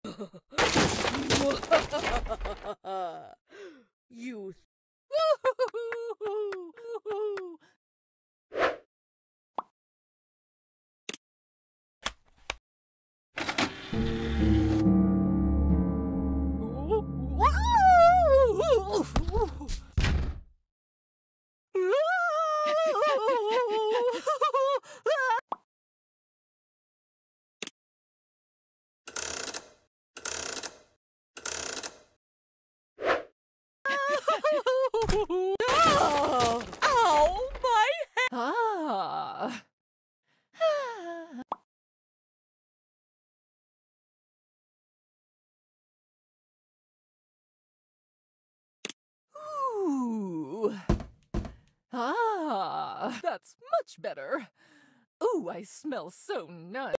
You. Oh, ow, my head! Ah. Ooh. Ah, that's much better. Ooh, I smell so nice.